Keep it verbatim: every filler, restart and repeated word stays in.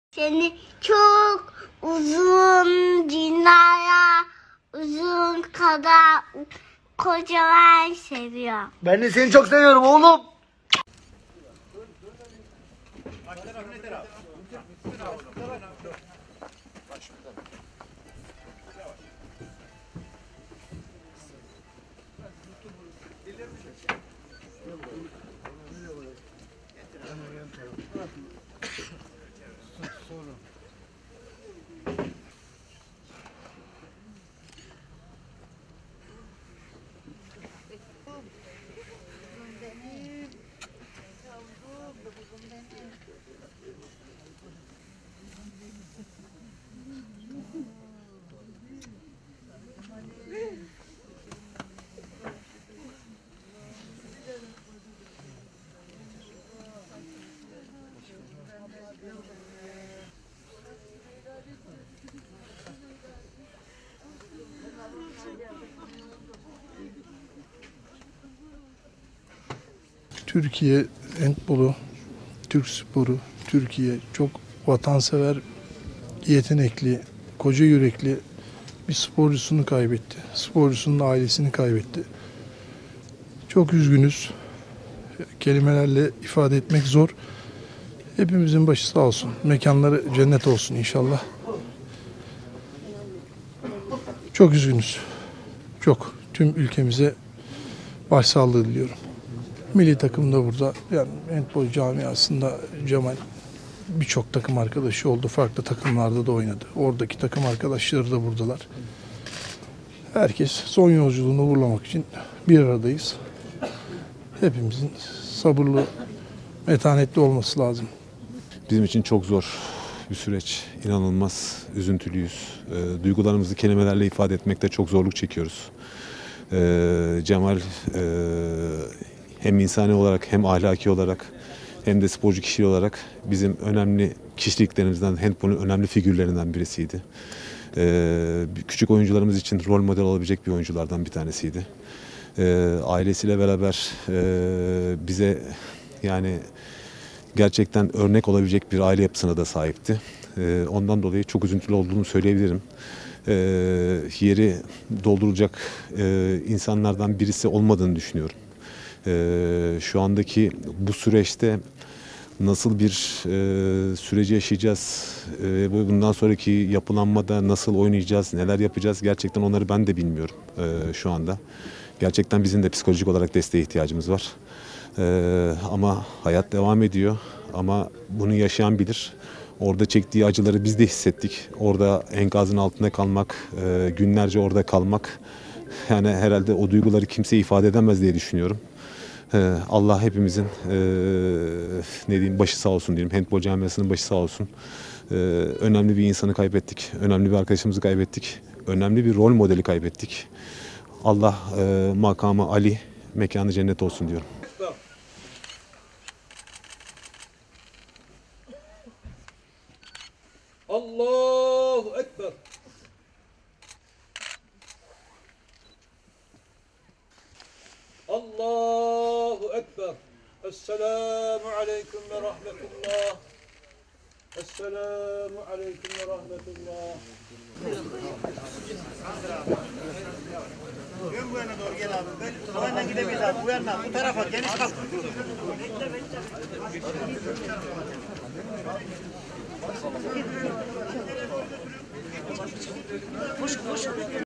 Seni çok uzun dünyaya uzun kadar kocaman seviyorum. Ben de seni çok seviyorum oğlum. Türkiye handbolu, Türk sporu, Türkiye çok vatansever, yetenekli, koca yürekli bir sporcusunu kaybetti. Sporcusunun ailesini kaybetti. Çok üzgünüz. Kelimelerle ifade etmek zor. Hepimizin başı sağ olsun. Mekanları cennet olsun inşallah. Çok üzgünüz. Çok. Tüm ülkemize başsağlığı diliyorum. Milli takım da burada. Yani handbol camiasında Cemal birçok takım arkadaşı oldu. Farklı takımlarda da oynadı. Oradaki takım arkadaşları da buradalar. Herkes son yolculuğunu uğurlamak için bir aradayız. Hepimizin sabırlı, metanetli olması lazım. Bizim için çok zor bir süreç. İnanılmaz üzüntülüyüz. E, duygularımızı kelimelerle ifade etmekte çok zorluk çekiyoruz. E, Cemal e, hem insani olarak hem ahlaki olarak hem de sporcu kişiliği olarak bizim önemli kişiliklerimizden, handbolun önemli figürlerinden birisiydi. E, küçük oyuncularımız için rol model olabilecek bir oyunculardan bir tanesiydi. E, ailesiyle beraber e, bize yani gerçekten örnek olabilecek bir aile yapısına da sahipti. Ee, ondan dolayı çok üzüntülü olduğunu söyleyebilirim. Ee, yeri dolduracak e, insanlardan birisi olmadığını düşünüyorum. Ee, şu andaki bu süreçte nasıl bir e, süreci yaşayacağız ve e, bundan sonraki yapılanmada nasıl oynayacağız, neler yapacağız gerçekten onları ben de bilmiyorum e, şu anda. Gerçekten bizim de psikolojik olarak desteğe ihtiyacımız var. Ee, ama hayat devam ediyor. Ama bunu yaşayan bilir. Orada çektiği acıları biz de hissettik. Orada enkazın altında kalmak, e, günlerce orada kalmak. Yani herhalde o duyguları kimse ifade edemez diye düşünüyorum. Ee, Allah hepimizin e, ne diyeyim başı sağ olsun diyelim. Handbol camiasının başı sağ olsun. Ee, önemli bir insanı kaybettik. Önemli bir arkadaşımızı kaybettik. Önemli bir rol modeli kaybettik. Allah e, makamı Ali, mekanı cennet olsun diyorum. Allahu Ekber. Allahu Ekber. Esselamu Aleyküm ve Rahmetullah. Esselamu Aleyküm ve Rahmetullah. Gel bu yana doğru gel abi. Bu yana gidemeyiz abi. Bu yana bu tarafa geniş kalk. Koş koş.